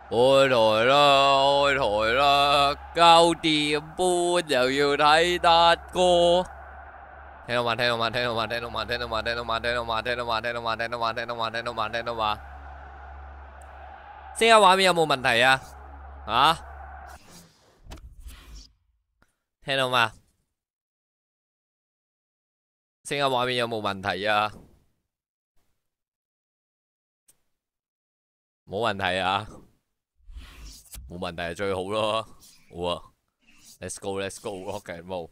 開台啦，開台啦，9點半又要睇達哥。聽到嘛？聽到嘛？聽到嘛？聽到嘛？聽到嘛？聽到嘛？聽到嘛？聽到嘛？聽到嘛？聽到嘛？聽到嘛？聽到嘛？聽到嘛？聲音畫面有冇問題啊？啊？聽到嘛？聲音畫面有冇問題啊？冇問題啊？冇問題係最好咯。好啊，Let's go，Let's go，rock and roll。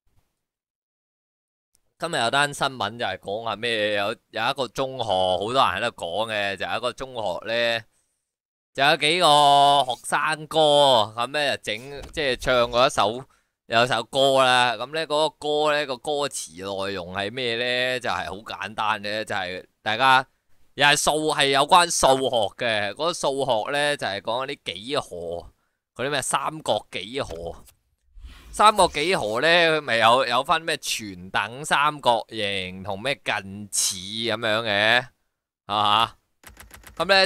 今日有單新聞就係講下咩，有一個中學好多人喺度講嘅，就有一個中學呢，就有幾個學生哥咁咧就整即係唱過有首歌啦。咁呢嗰個歌呢個歌詞內容係咩呢？就係好簡單嘅，就係大家又係有關數學嘅。嗰個數學呢，就係講啲幾何，嗰啲咩三角幾何。三角幾何呢，佢咪有分咩全等三角形同咩近似咁樣嘅，係嘛？咁呢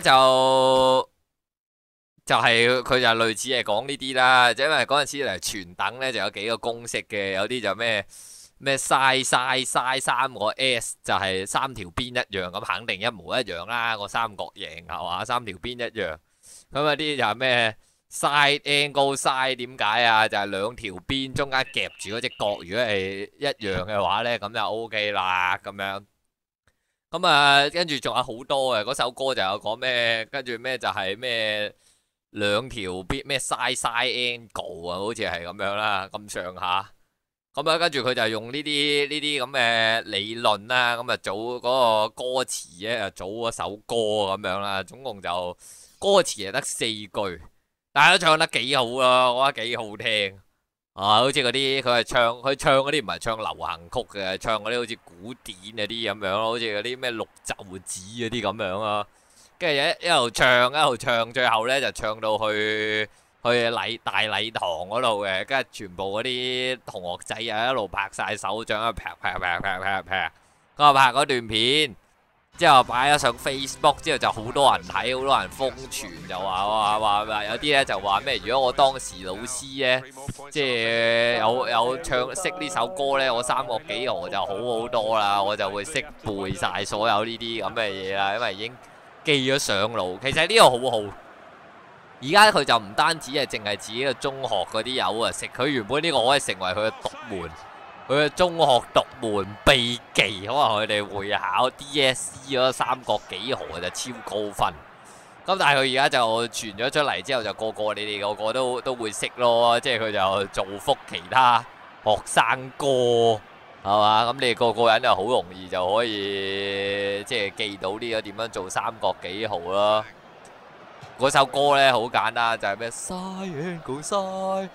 就係佢就類似係講呢啲啦，因為嗰陣時嚟全等呢就有幾個公式嘅，有啲就咩嘥三個 S 就係三條邊一樣，咁肯定一模一樣啦，個三角形係嘛？三條邊一樣，咁有啲就係咩？side angle side 點解啊？就係兩條邊中間夾住嗰隻角，如果係一樣嘅話呢，咁就 OK 啦咁樣。咁啊，跟住仲有好多嘅，嗰首歌就有講咩，跟住咩就係咩兩條邊咩 side angle 啊，好似係咁樣啦，咁上下。咁啊，跟住佢就用呢啲咁嘅理論啦，咁啊組嗰個歌詞咧，就組嗰首歌咁樣啦，總共就歌詞係得4句。大家都唱得幾好咯，我覺得幾好聽啊！好似嗰啲佢唱嗰啲唔係唱流行曲嘅，唱嗰啲好似古典嗰啲咁樣咯，好似嗰啲咩綠袖子嗰啲咁樣啊。跟住一路唱，最後呢就唱到去大禮堂嗰度嘅，跟住全部嗰啲同學仔啊一路拍晒手掌，拍，咁啊拍嗰段片。之後擺咗上 Facebook 之後就好多人睇，好多人瘋傳，就話有啲咧就話咩？如果我當時老師咧，即係有識呢首歌咧，我三角幾何就好多啦，我就會識背晒所有呢啲咁嘅嘢啦，因為已經記咗上腦。其實呢個好好，而家佢就唔單止係淨係自己嘅中學嗰啲友啊識，佢原本呢個可以成為佢嘅獨門。佢嘅中學獨門秘技，可能佢哋會考 DSE 嗰三角幾何就超高分。咁但係佢而家就傳咗出嚟之後，就你哋個個都會識咯，即係佢就造福其他學生哥，係嘛？咁你哋個人就好容易就可以即係記到呢個點樣做三角幾何咯。嗰首歌呢，好簡單，就係咩 Sin and Cos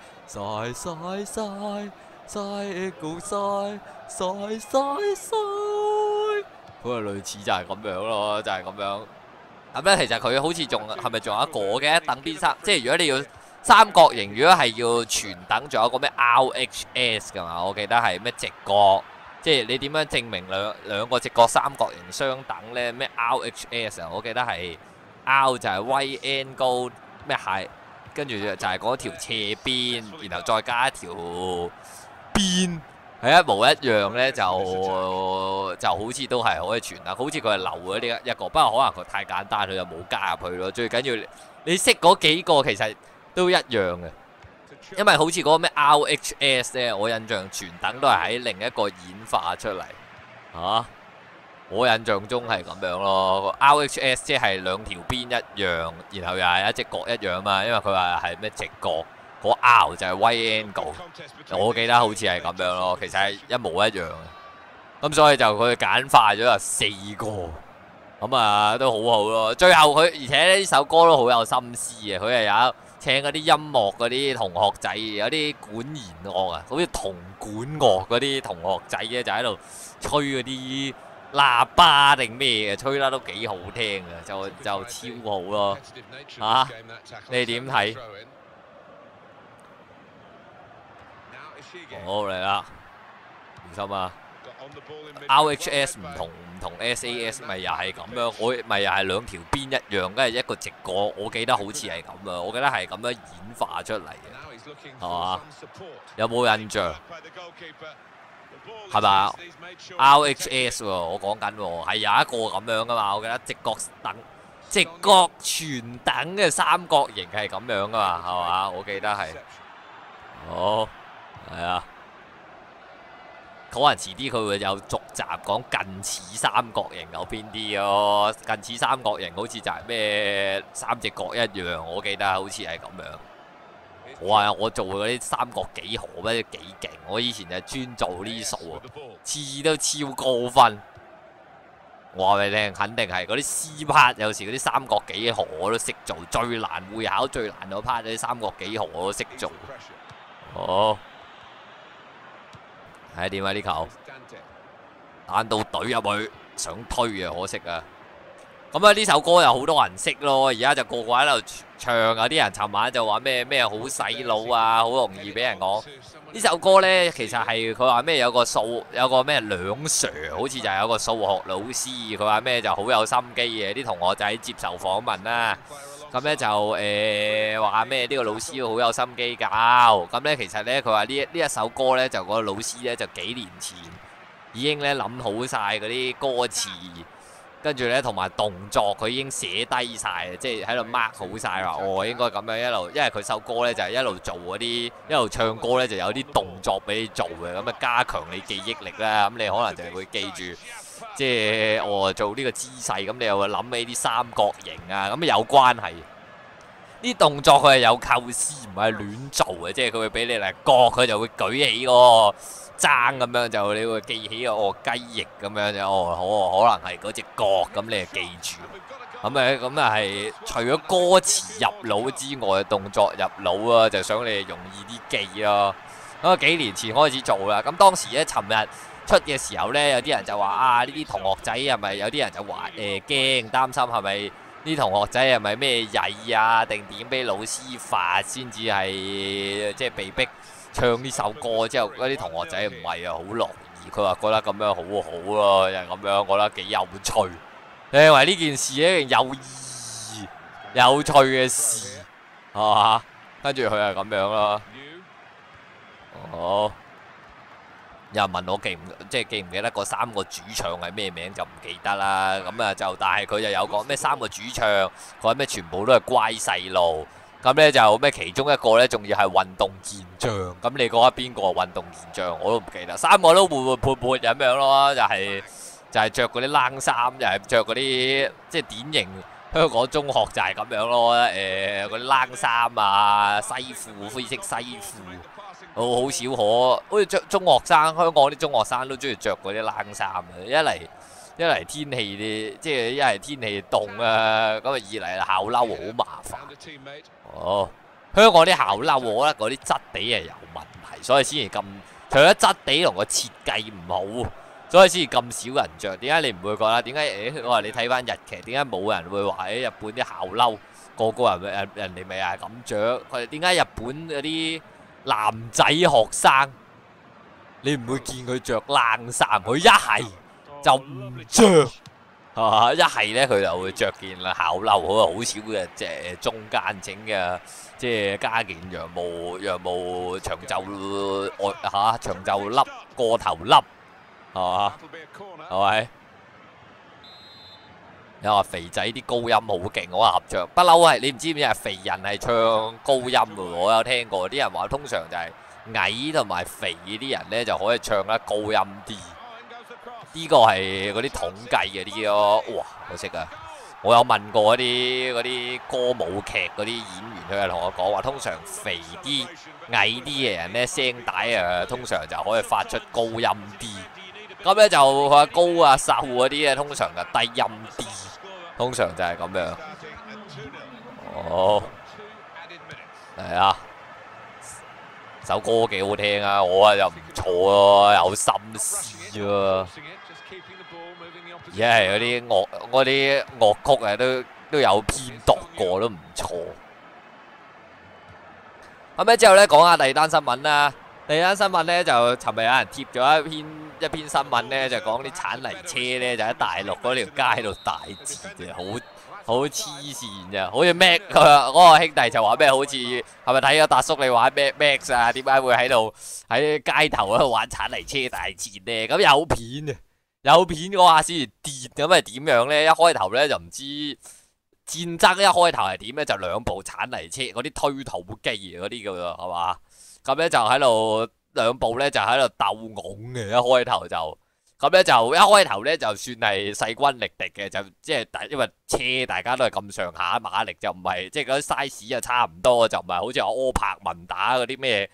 Sin。嘥高嘥，佢係類似就係咁樣咯，就係咁樣。咁咧，其實佢好似係咪仲有一個嘅？等邊三，即係如果你要三角形，如果係要全等，仲有個咩 RHS 㗎嘛？我記得係咩直角，即係你點樣證明兩個直角三角形相等咧？咩 RHS 啊？我記得係 R 就係 right angle 咩係，跟住就係嗰條斜邊，然後再加一條邊係一模一樣呢，就好似都係可以傳啦。好似佢係留咗呢一個，不過可能佢太簡單，佢就冇加入去咯。最緊要你識嗰幾個其實都一樣嘅，因為好似嗰個咩 RHS 呢，我印象全等都係喺另一個演化出嚟嚇。我印象中係咁樣咯。RHS 即係兩條邊一樣，然後又係一隻角一樣嘛，因為佢話係咩直角。嗰 R 就係 right angle，我記得好似係咁樣咯，其實係一模一樣嘅。咁所以就佢簡化咗有4個，咁啊都好好咯。最後而且呢首歌都好有心思嘅，佢係有請嗰啲音樂嗰啲同學仔，有啲管弦樂啊，好似銅管樂嗰啲同學仔咧，就喺度吹嗰啲喇叭定咩嘅，吹得都幾好聽嘅，就超好咯。嚇，你點睇？好嚟啦，小心啊！ RHS 唔同 SAS 咪又係咁樣，我咪又係兩條邊一樣，跟住一個直角，我記得好似係咁啊，我記得係咁樣演化出嚟嘅，係嘛？有冇印象？係咪 RHS 喎，我講緊喎，係有一個咁樣噶嘛，我記得直角全等嘅三角形係咁樣噶嘛，係嘛？我記得係。好，係啊。可能遲啲佢會有續集講近似三角形有邊啲咯，近似三角形好似就係咩三隻角一樣，我記得好似係咁樣。我話我做嗰啲三角幾何咩幾勁，我以前就專做呢啲數啊，次次都超高分。我話俾你聽，肯定係嗰啲 C part， 有時嗰啲三角幾何我都識做，最難會考最難嗰 part 嗰啲三角幾何我都識做。好。睇下點啊！呢球彈到隊入去，想推啊，可惜啊！咁啊，呢首歌有好多人識咯，而家就個個喺度唱，有啲人尋晚就話咩好洗腦啊，好容易俾人講。呢首歌呢，其實係佢話咩有個咩梁 Sir， 好似就係有個數學老師，佢話咩就好有心機嘅，啲同學仔接受訪問啦。咁咧就話咩呢個老師好有心機教，咁咧其實咧佢話呢一首歌咧就個老師咧就幾年前已經咧諗好晒嗰啲歌詞，跟住咧同埋動作佢已經寫低晒，即係喺度 mark 好晒話應該咁樣一路，因為佢首歌咧就係一路做嗰啲一路唱歌咧就有啲動作俾你做嘅，咁啊加強你記憶力啦，咁你可能就係會記住。即係做呢個姿勢，咁你又會諗起啲三角形啊，咁有關係。啲動作佢係有構思，唔係亂做嘅，即係佢會俾你嚟割，佢就會舉起個踭咁樣，就你會記起雞翼咁樣就可能係嗰隻角，咁你就記住。咁啊係除咗歌詞入腦之外，動作入腦啊，就想你容易啲記咯。咁啊幾年前開始做啦，咁當時咧尋日出嘅時候呢，有啲人就話呢啲同學仔係咪有啲人就話驚擔心係咪啲同學仔係咪咩曳啊，定點俾老師罰先至係即係被逼唱呢首歌之後，嗰啲同學仔唔係啊，好樂意，佢話覺得咁樣好好咯，就係咁樣覺得幾有趣。你認為呢件事一件有意義、有趣嘅事係嘛？跟住佢係咁樣咯。好。有人問我記唔記得嗰三個主唱係咩名就唔記得啦，咁啊就但係佢就有講咩三個主唱，佢話咩全部都係乖細路，咁呢就咩其中一個呢仲要係運動健將，咁你覺得邊個係運動健將我都唔記得，三個都活活潑潑咁樣咯，就係着嗰啲冷衫，就係着嗰啲即係典型香港中學就係咁樣咯，嗰啲冷衫啊西褲灰色西褲。好少可，好似中學生，香港啲中學生都中意着嗰啲冷衫啊！一嚟天氣啲，即係一係天氣凍啊，咁啊二嚟校褸好麻煩。香港啲校褸我覺得嗰啲質地係有問題，所以先至咁。除咗質地同個設計唔好，所以先至咁少人着。點解你唔會覺得？點解我話你睇翻日劇，點解冇人會話日本啲校褸個人哋咪係咁着？佢哋點解日本嗰啲男仔學生，你唔會見佢着冷衫，佢一係就唔着，係嘛？一係咧佢就會着件校褸，好少嘅即係中間整嘅，即係加件羊毛長袖長袖笠過頭笠，係嘛？係咪？有話肥仔啲高音好勁，我話合唱不嬲係，你唔知咩係肥人係唱高音嘅，我有聽過啲人話，通常就係矮同埋肥啲人咧就可以唱得高音啲。呢個係嗰啲統計嘅啲咯，哇！我識啊，我有問過嗰啲歌舞劇嗰啲演員，佢係同我講話，通常肥啲、矮啲嘅人咧聲帶通常就可以發出高音啲。咁咧就佢話高啊瘦嗰啲咧，通常就低音啲。通常就係咁樣。係啊，首歌幾好聽啊，我又唔錯咯，有心思喎。而家係嗰啲樂曲啊，都有編讀過，都唔錯。咁咧之後咧講下第二單新聞啦。第第二單新聞咧就尋日有人貼咗一篇新聞咧，就講啲鏟泥車咧就喺大陸嗰條街度大截嘅，好黐線嘅，好似 Mac 嗰個兄弟就話咩？好似係咪睇咗達叔你玩咩 Max 啊？點解會喺街頭嗰度玩鏟泥車大截咧？咁有片啊，有片嗰下先跌咁係點樣咧？一開頭咧就唔知戰爭一開頭係點咧？就兩部鏟泥車嗰啲推土機嗰啲叫做係嘛？咁咧就喺度兩部咧就喺度鬥拱嘅，一開頭就咁咧就一開頭咧就算係勢均力敵嘅，就即係因為車大家都係咁上下馬力，就唔係即係嗰啲 size 啊差唔多，就唔係好似柯柏文打嗰啲咩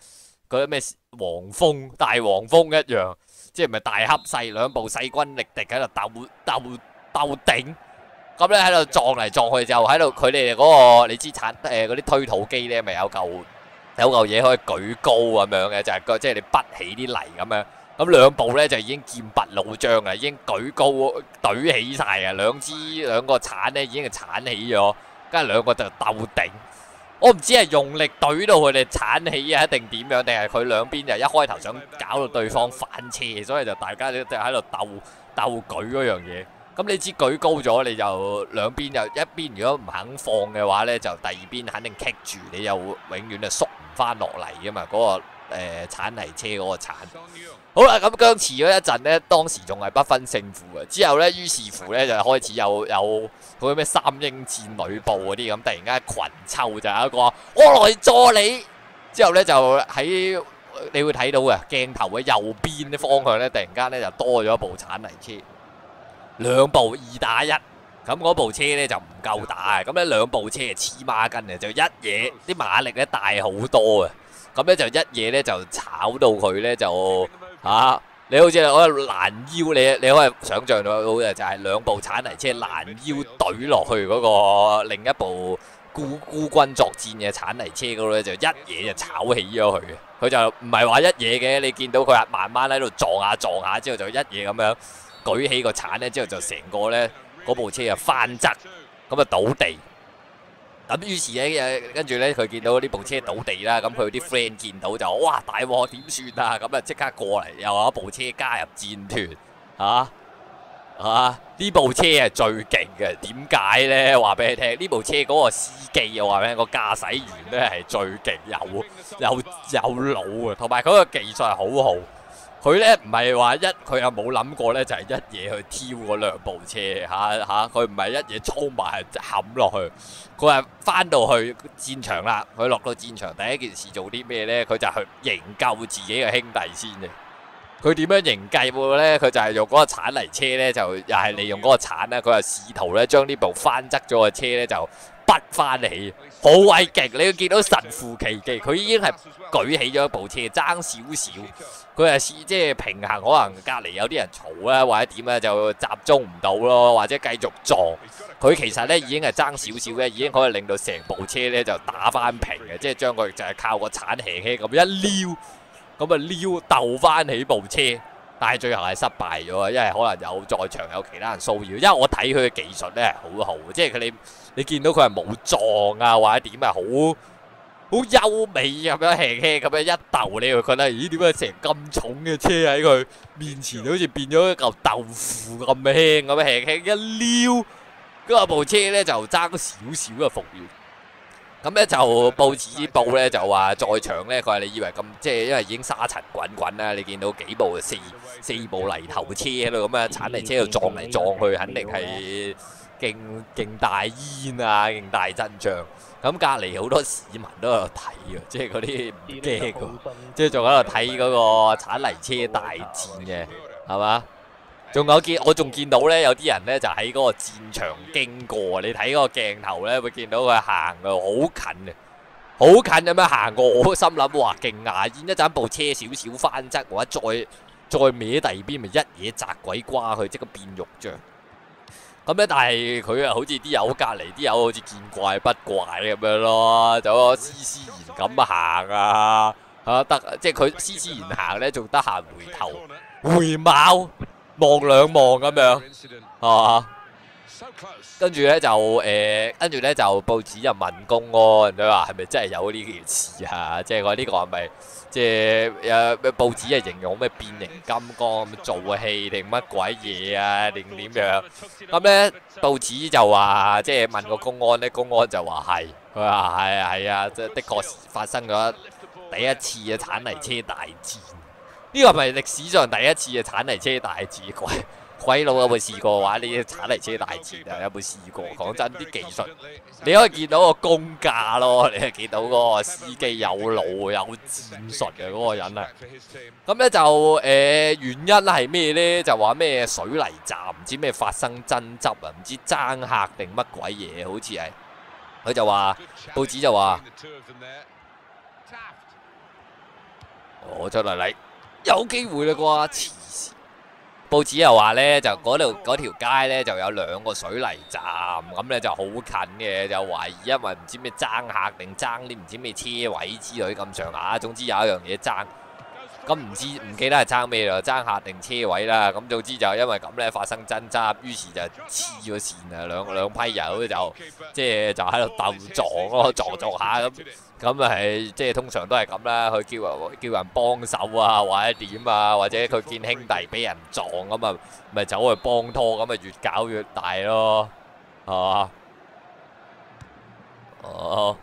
大黃蜂一樣，即係唔係大恰細兩部勢均力敵喺度鬥頂，咁咧喺度撞嚟撞去就喺度佢哋嗰個你知嗰啲推土機咧咪有嚿嘢可以舉高咁樣嘅，就係即係你潷起啲泥咁樣。咁兩部咧就已經劍拔弩張啦，已經舉高懟起晒啊！兩個鏟咧已經係鏟起咗，跟住兩個就鬥頂。我唔知係用力懟到佢哋鏟起啊，定點樣？定係佢兩邊就一開頭想搞到對方翻車，所以就大家就喺度鬥舉嗰樣嘢。咁你知舉高咗，你就兩邊就一邊如果唔肯放嘅話咧，就第二邊肯定棘住，你又永遠就縮唔翻落嚟噶嘛。嗰個鏟泥車嗰個鏟。好啦，咁僵持咗一陣咧，當時仲係不分勝負嘅。之後咧，於是乎咧就開始有嗰啲咩三英戰呂布嗰啲咁，突然間群抽就有一個我來助你。之後咧就喺你會睇到嘅鏡頭嘅右邊啲方向咧，突然間咧就多咗一部鏟泥車，兩部2打1。咁嗰部車咧就唔夠打嘅，咁咧兩部車係黐孖筋嘅，就一嘢啲馬力咧大好多嘅。咁咧就一嘢咧就炒到佢咧就你好似嗰個攔腰，你可以想象到嘅就係兩部鏟泥車攔腰懟落去嗰個另一部孤軍作戰嘅鏟泥車嗰度咧，就一嘢就炒起咗佢嘅。佢就唔係話一嘢嘅，你見到佢慢慢喺度撞下之後就一嘢咁樣舉起個鏟咧，之後就成個咧嗰部車就翻側，咁啊倒地。咁於是咧，跟住咧佢見到呢部車倒地啦，咁佢啲 friend 見到就哇大鑊點算啊？咁啊即刻過嚟，又有一部車加入戰團，呢部車係最勁嘅，點解咧？話俾你聽，呢部車嗰個司機又話俾你聽，個駕駛員咧係最勁，有腦啊，同埋佢個技術係好好。佢咧唔係話佢又冇諗過咧，就係一嘢去挑嗰兩部車佢唔係一嘢衝埋冚落去，佢係翻到去戰場啦。佢落到戰場第一件事做啲咩咧？佢就去營救自己嘅兄弟先嘅。佢點樣營救咧？佢就係用嗰個鏟泥車咧，就又係利用嗰個鏟咧，佢係試圖咧將呢部翻側咗嘅車咧就拔翻起，好鬼勁！你要見到神乎其技，佢已經係舉起咗一部車，爭少少。佢係即係平衡，可能隔離有啲人嘈啦，或者點咧就集中唔到咯，或者繼續撞。佢其實咧已經係爭少少嘅，已經可以令到成部車咧就打翻平嘅，即係將佢就係靠個鏟輕輕咁一撩，咁啊撩鬥翻起部車。但係最後係失敗咗啊，因為可能有在場有其他人騷擾。因為我睇佢嘅技術咧係好好，即係你見到佢係冇撞啊，或者點啊，好優美咁樣輕輕咁樣一鬥，你會覺得咦點解成咁重嘅車喺佢面前好似變咗一嚿豆腐咁輕咁樣輕輕一撩，嗰部車咧就爭少少嘅復原。咁咧就報紙報咧就話在場咧，佢話你以為咁即係因為已經沙塵滾滾啦，你見到幾部四部泥頭車喺度咁啊，鏟泥車度撞嚟撞去，肯定係勁大煙啊，勁大陣仗。咁隔離好多市民都喺度睇啊，即係嗰啲唔驚㗎，即係仲喺度睇嗰個鏟泥車大戰嘅，係嘛？我仲見到咧，有啲人咧就喺嗰個戰場經過，你睇嗰個鏡頭咧，會見到佢行到好近嘅，好近咁樣行過。我心諗哇，勁牙煙！一陣部車少少翻側，或者再歪第二邊，咪一嘢砸鬼瓜佢，即刻變肉醬。咁咧，但係佢啊，好似啲友隔離啲友好似見怪不怪咁樣咯，就斯斯然咁行啊，得即係佢斯斯然行咧，仲得閒回頭回眸望兩望咁樣，係嘛？ 跟住咧就跟住咧就報紙就問公安，佢話係咪真係有呢件事啊？即係話呢個係咪即係報紙係形容咩變形金剛咁做戲定乜鬼嘢啊？定點樣？咁咧報紙就話即係問個公安咧，公安就話係，佢話係啊，即係的確發生咗第一次嘅鏟泥車大戰。呢個係咪歷史上第一次嘅鏟泥車大戰？鬼佬有冇試過玩呢啲鏟泥車大戰啊？有冇試過？講真，啲技術你可以見到個功架咯，你係見到嗰個司機有腦有戰術嘅嗰個人啊。咁咧就原因係咩咧？就話咩水泥站唔知咩發生爭執啊，唔知爭客定乜鬼嘢，好似係佢就話報紙就話我出嚟有機會啦啩，黐線！報紙又話咧，就嗰條街咧就有2個水泥站，咁咧就好近嘅，就懷疑因為唔知咩爭客定爭啲唔知咩車位之類咁上下，總之有一樣嘢爭。咁唔記得係爭咩啦，爭客定車位啦。咁總之就因為咁咧發生爭執，於是就黐咗線啊，兩批友就即係就喺度鬥撞咯，撞下咁係即係通常都係咁啦。佢叫人幫手啊，或者點啊，或者佢見兄弟俾人撞咁啊，咪走去幫拖，咁啊越搞越大咯，係嘛？哦。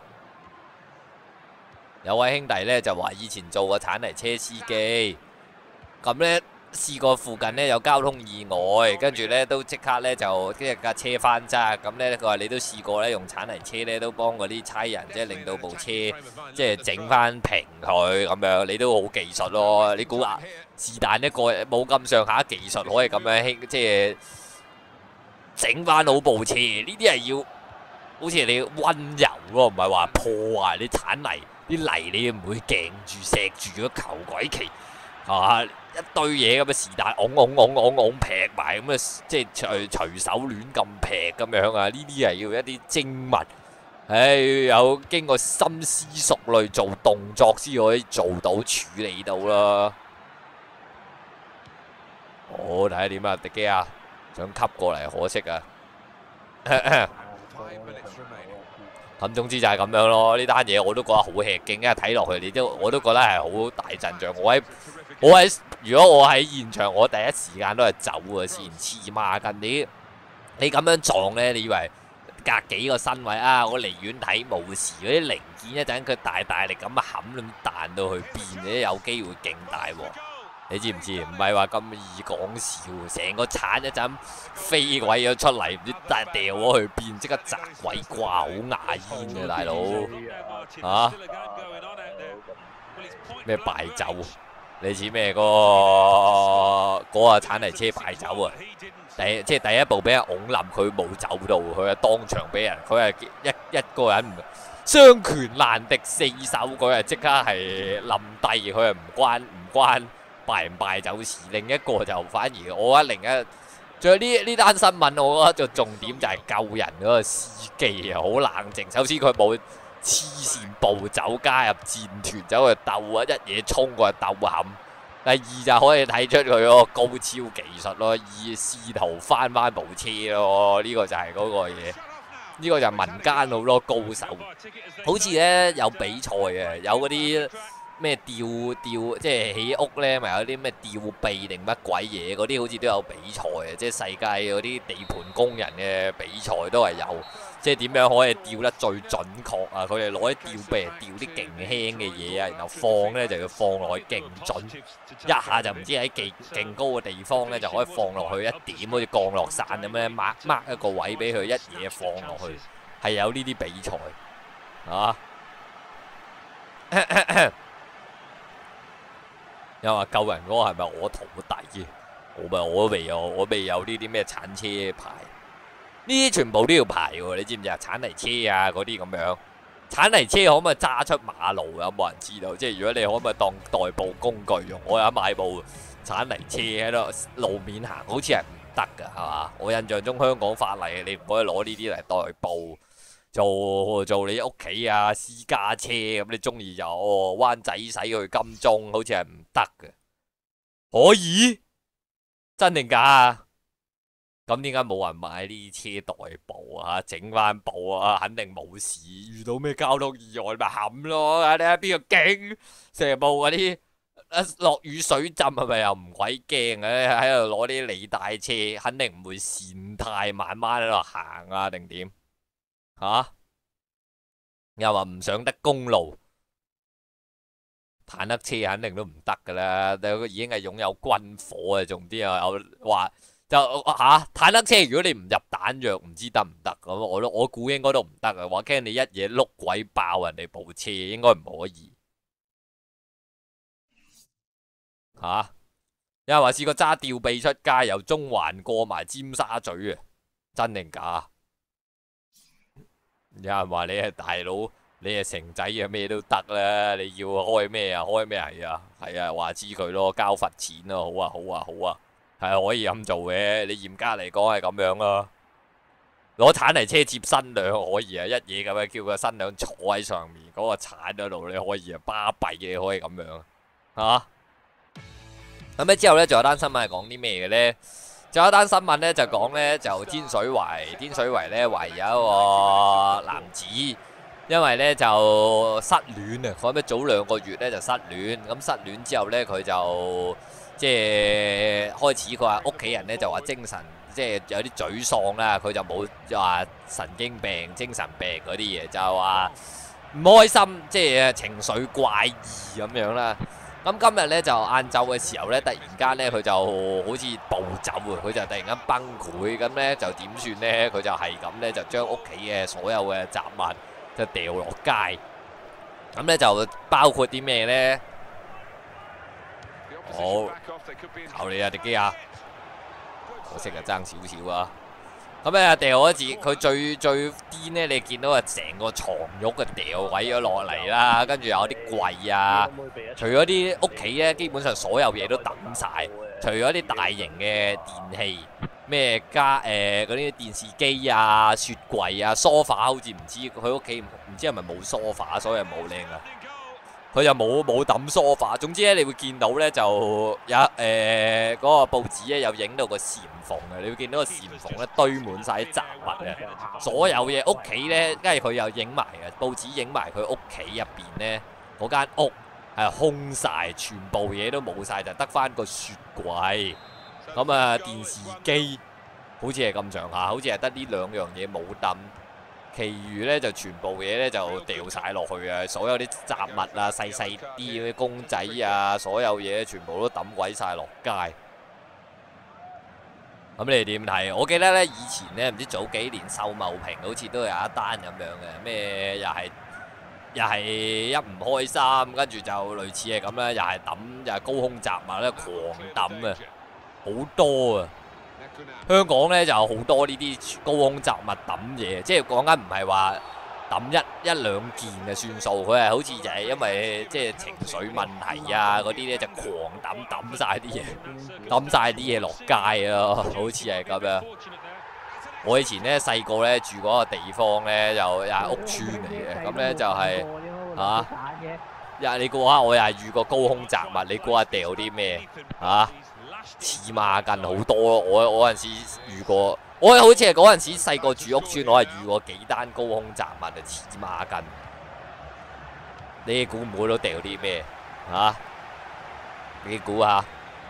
有位兄弟咧就話以前做過鏟泥車司機，咁咧試過附近咧有交通意外，跟住咧都即刻咧就架車翻側，咁咧佢話你都試過咧用鏟泥車咧都幫嗰啲差人即係令到部車即係整翻平佢咁樣，你都好技術咯。你估下是但一個冇咁上下技術可以咁樣即係整翻好部車？呢啲係要好似你温柔咯，唔係話破壞你鏟泥。啲泥你唔會鏡住錫住個球鬼旗，係嘛？一堆嘢咁嘅是但，拱劈埋咁啊，即係隨手亂咁劈咁樣啊！呢啲係要一啲精密，有經過深思熟慮做動作先可以做到處理到啦。好睇下點啊，迪基亞想吸過嚟，可惜啊。咁總之就係咁樣咯，呢單嘢我都覺得好吃驚，因為睇落去我都覺得係好大陣仗。如果我喺現場，我第一時間都係走啊先，黐孖筋你咁樣撞咧，你以為隔幾個身位啊？我離遠睇冇事，嗰啲零件一陣佢大力咁冚咁彈到去邊，你有機會勁大喎。你知唔知？唔係話咁易講笑，成個鏟一陣飛鬼咗出嚟，唔知掉咗去邊，即刻砸鬼掛，好牙煙嘅大佬嚇！咩敗走？你似咩嗰個鏟泥車敗走啊？即係第一步俾人擁冧，佢冇走到，佢係當場俾人，佢係一個人雙拳難敵四手，佢係即刻係冧低，佢係唔關。敗唔敗走事，另一個就反而我覺得仲有呢單新聞，我覺得就重點就係救人嗰個司機啊，好冷靜。首先佢冇黐線步走加入戰團走去鬥啊，一嘢衝過去鬥冚。第二就可以睇出佢嗰個高超技術咯，試圖翻部車咯，呢個就係嗰個嘢。呢個就係民間好多高手，好似咧有比賽嘅，有嗰啲。咩吊即係起屋咧，咪有啲咩吊臂定乜鬼嘢嗰啲，好似都有比賽嘅，即係世界嗰啲地盤工人嘅比賽都係有，即係點樣可以吊得最準確啊？佢哋攞啲吊臂嚟吊啲勁輕嘅嘢啊，然後放咧就要放落去勁準，一下就唔知喺勁高嘅地方咧就可以放落去一點，好似降落傘咁樣，mark 一個位俾佢一嘢放落去，係有呢啲比賽啊！又話救人嗰個係咪我徒弟？我未有呢啲咩鏟車牌，呢啲全部都要牌喎，你知唔知啊？鏟泥車啊嗰啲咁樣，鏟泥車可唔可以揸出馬路？有冇人知道？即係如果你可唔可以當代步工具用？我有買部鏟泥車喺度路面行，好似係唔得㗎，係嘛？我印象中香港法例你唔可以攞呢啲嚟代步。做你屋企啊私家車咁，你中意就灣仔駛去金鐘，好似係唔得嘅。可以？真定假啊？ 咁點解冇人買呢啲車代步啊？整翻部啊，肯定冇事。遇到咩交通意外咪冚咯。你睇邊個驚？成部嗰啲一落雨水浸係咪又唔鬼驚嘅？喺度攞啲履帶車，肯定唔會跣軚慢慢喺度行啊，定點？嚇？又話唔上得公路，坦克車肯定都唔得噶啦。已經係擁有軍火啊，仲啲啊有話。就坦克車如果你唔入彈藥，唔知得唔得咁？我估應該都唔得啊！話驚你一嘢碌鬼爆人哋部車，應該唔可以有人話試過揸吊臂出街，由中環過埋尖沙咀啊，真定假？有人話你係大佬，你係城仔啊，咩都得啦！你要開咩啊？開咩係啊？係啊，話知佢咯，交罰錢咯，好啊，好啊，好啊！係可以咁做嘅，你嚴格嚟講係咁樣咯。攞鏟泥車接新娘可以啊，一嘢咁樣叫個新娘坐喺上面，嗰個鏟嗰度你可以啊，巴閉嘅可以咁樣咁咧之後咧，仲有單新聞係講啲咩嘅咧？仲有一單新聞咧就講咧，就天水圍咧懷疑有一個男子，因為咧就失戀啊，講咩早2個月咧就失戀，咁失戀之後咧佢就。即係開始，佢話屋企人咧就話精神即係有啲沮喪啦，佢就冇話神經病、精神病嗰啲嘢，就係話唔開心，即係情緒怪異咁樣啦。咁今日咧就晏晝嘅時候咧，突然間咧佢就好似暴走啊，佢就突然間崩潰，咁咧就點算咧？佢就係咁咧就將屋企嘅所有嘅雜物就掉落街，咁咧就包括啲咩咧？好，靠你啊，迪基亞！可惜啊，爭少少啊。咁咧掉咗字，佢最癲咧，你見到啊，成個床褥嘅掉位咗落嚟啦，跟住有啲櫃啊，除咗啲屋企咧，基本上所有嘢都抌晒，除咗啲大型嘅電器，咩嗰啲電視機啊、雪櫃啊、梳化，好似唔知佢屋企唔知係咪冇梳化，所以冇靚啊。佢就冇抌梳化，總之咧，你會見到咧就有嗰個報紙咧有影到個簷篷嘅，你會見到個簷篷咧堆滿晒啲雜物嘅，所有嘢屋企咧，跟住佢又影埋嘅報紙影埋佢屋企入邊咧嗰間屋係空晒，全部嘢都冇晒，就得翻個雪櫃，咁啊電視機好似係咁上下，好似係得呢2樣嘢冇抌。其餘咧就全部嘢咧就掉晒落去啊！所有啲雜物啊、細啲嗰啲公仔啊，所有嘢全部都抌鬼晒落街。咁你哋點睇？我記得咧以前咧唔知早幾年秀茂坪好似都有一單咁樣嘅，咩又係一唔開心，跟住就類似係咁啦，又係抌又係高空雜物咧狂抌啊，好多啊！香港咧就好多呢啲高空雜物抌嘢，即係講緊唔係話抌一兩件嘅算數，佢係好似就係因為即係情緒問題啊嗰啲咧就狂抌晒啲嘢，抌晒啲嘢落街啊，好似係咁樣。我以前咧細個咧住嗰個地方咧又係屋村嚟嘅，咁咧就係你估下我又係遇過高空雜物，你估下掉啲咩黐孖筋好多咯！我嗰陣時遇過，我好似係嗰陣時細個住屋村，我係遇過幾單高空雜物啊，黐孖筋。你估唔估到掉啲咩你估下？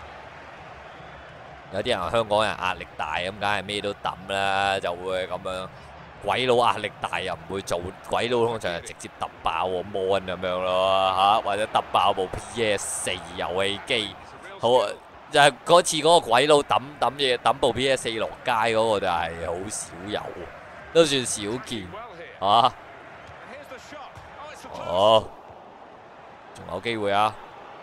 有啲人香港人壓力大咁，梗係咩都抌啦，就會咁樣。鬼佬壓力大又唔會做，鬼佬通常係直接揼爆個 mon 咁樣咯或者揼爆部 PS4 遊戲機。好。就係嗰次嗰個鬼佬抌嘢抌部 PS4 落街嗰個就係好少有，都算少見仲有機會啊！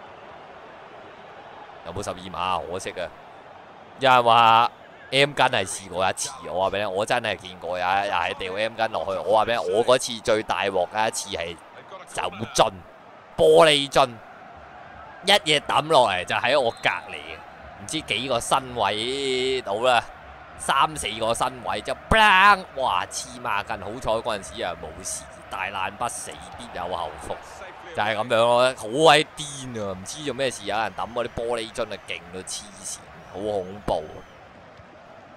有冇12碼？可惜啊！有人話 M 巾係試過一次，我話俾你，我真係見過又係掉 M 巾落去。我話俾你，我嗰次最大鑊嘅一次係酒樽、玻璃樽。一嘢抌落嚟就喺我隔離，唔知幾個身位到啦，3、4個身位就 bang， 哇黐孖筋！好彩嗰陣時啊冇事，大難不死必有後福，就係咁樣咯，好鬼癲啊！唔知做咩事，有人抌嗰啲玻璃樽啊，勁到黐線，好恐怖。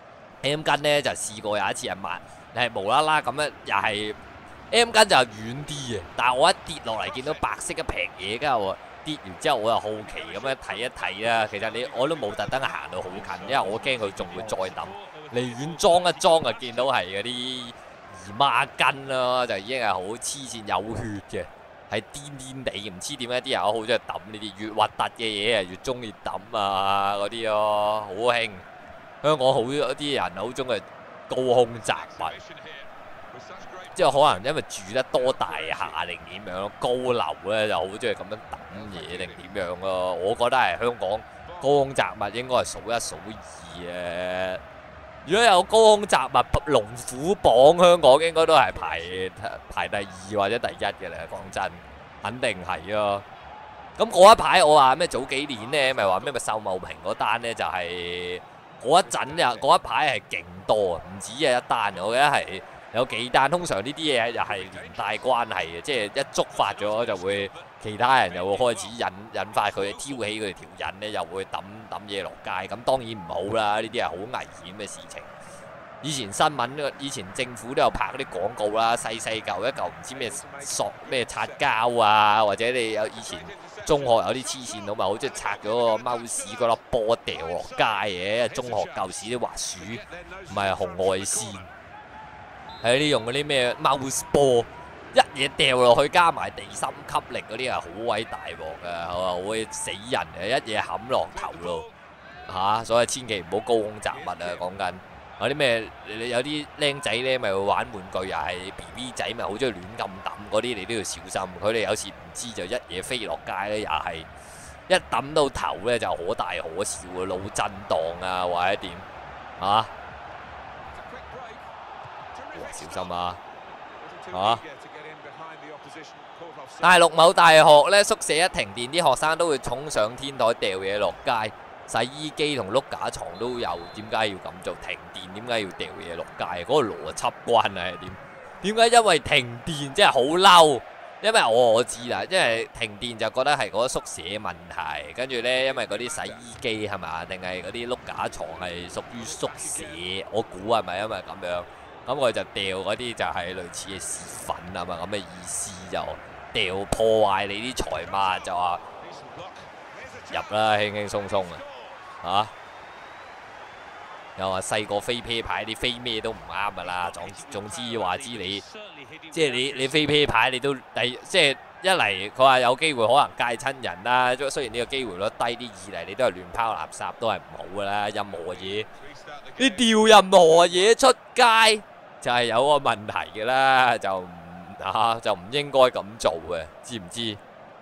M 巾咧就試過有一次係無啦啦咁樣，又係 M 巾就遠啲嘅，但係我一跌落嚟見到白色一撇嘢，跟住我跌完之後我又好奇咁樣睇一睇啦。其實我都冇特登行到好近，因為我驚佢仲會再抌。離遠裝一裝就見到係嗰啲姨媽巾咯，就已經係好黐線有血嘅，係癲癲地，唔知點解啲人好中意抌呢啲，越核突嘅嘢啊越中意抌啊嗰啲咯，好興。香港好多啲人好中意高空雜物，即係可能因為住得多大廈定點樣咯，高樓咧就好中意咁樣抌嘢定點樣咯。我覺得係香港高空雜物應該係數一數二嘅。如果有高空雜物龍虎榜，香港應該都係排第2或者第1嘅啦。講真，肯定係咯。咁嗰一排我話咩早幾年咧，咪話咩秀茂坪嗰單咧，就係嗰一陣呀，嗰一排係勁多啊，唔止係一單，我記得係有幾單。通常呢啲嘢又係連帶關係嘅，即係一觸發咗就會其他人又會開始引發佢挑起佢條癮咧，又會抌嘢落街。咁當然唔好啦，呢啲係好危險嘅事情。以前新聞，以前政府都有拍嗰啲廣告啦，細細嚿一嚿唔知咩擦膠啊，或者你有以前中學有啲黐線佬咪好中意拆咗個貓屎嗰粒波掉落街嘅，中學舊時啲滑鼠唔係紅外線，係啲用嗰啲咩貓屎波一嘢掉落去，加埋地心吸力嗰啲係好鬼大鑊㗎，係嘛會死人嘅，一嘢冚落頭咯嚇，所以千祈唔好高空雜物啊！講緊。有啲咩？有啲僆仔咧，咪會玩玩具，又係 BB 仔，咪好中意亂咁抌嗰啲，你都要小心。佢哋有時唔知就一嘢飛落街咧，又係一抌到頭咧就可大可小嘅腦震盪啊，或者點嚇？哇！小心啊！嚇！大陸某大學咧宿舍一停電，啲學生都會衝上天台掉嘢落街。洗衣機同碌架床都有，點解要咁做？停電點解要掉嘢落街？嗰個邏輯關係係點？點解因為停電即係好嬲？因為我知啦，因為停電就覺得係嗰個宿舍問題，跟住呢，因為嗰啲洗衣機係嘛，定係嗰啲碌架床係屬於宿舍，我估係咪因為咁樣？咁我就掉嗰啲就係類似嘅屎粉啊嘛，咁嘅意思就掉破壞你啲財物就話入啦，輕輕鬆鬆啊！嚇！又話細個飛啤牌，你飛咩都唔啱噶啦。總之話知你，即係你飛啤牌，你都即係一嚟佢話有機會可能戒親人啦。雖然呢個機會率低啲，二嚟你都係亂拋垃圾，都係唔好噶啦。任何嘢，你掉任何嘢出街就係有個問題噶啦，就唔應該咁做嘅，知唔知？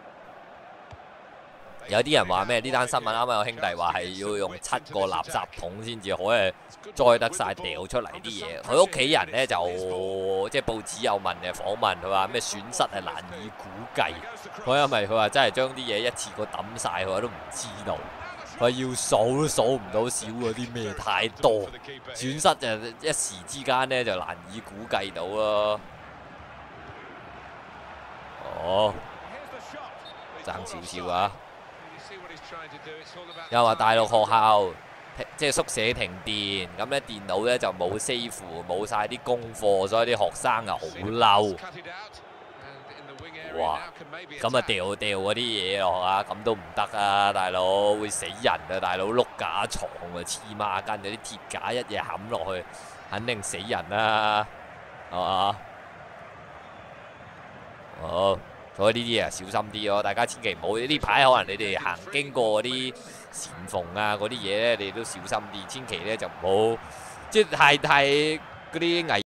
有啲人話咩？呢單新聞啱啱有兄弟話係要用7個垃圾桶先至可以載得晒掉出嚟啲嘢。佢屋企人呢，就即係報紙有問嘅訪問，佢話咩損失係難以估計。佢因為佢話真係將啲嘢一次過抌晒，佢話都唔知道。佢要數都數唔到少嗰啲咩太多，損失就一時之間呢，就難以估計到咯。哦，爭少少啊！又話大陸學校即係宿舍停電，咁咧電腦咧就冇 save，冇晒啲功課，所以啲學生啊好嬲。哇！咁啊掉嗰啲嘢落啊，咁都唔得啊，大佬會死人啊！大佬碌架床啊，黐孖筋，有啲鐵架一嘢冚落去，肯定死人啦，係嘛？好。所以呢啲嘢小心啲咯，大家千祈唔好呢排可能你哋行經過嗰啲禪縫啊嗰啲嘢咧，你都小心啲，千祈咧就唔好即係太嗰啲危